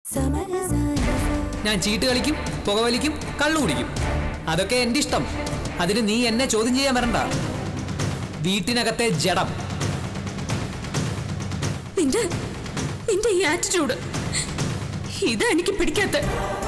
ഞാൻ ചീട്ട് കളിക്കും, പുകവലിക്കും, കള്ളു കുടിക്കും. അതൊക്കെ എന്റെ ഇഷ്ടം. അതിന് നീ എന്നെ ചോദ്യം ചെയ്യാൻ വരണ്ട. വീട്ടിനകത്തെ ജഡം. നിന്റെ ഈ ആറ്റിറ്റ്യൂഡ് ഇതാ എനിക്ക് പിടിക്കാത്ത.